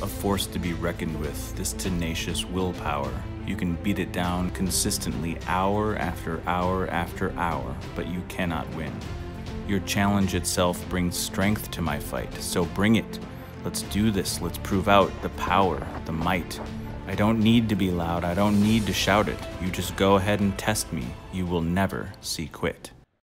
a force to be reckoned with, this tenacious willpower. You can beat it down consistently hour after hour after hour, but you cannot win. Your challenge itself brings strength to my fight, so bring it. Let's do this. Let's prove out the power, the might. I don't need to be loud. I don't need to shout it. You just go ahead and test me. You will never see quit.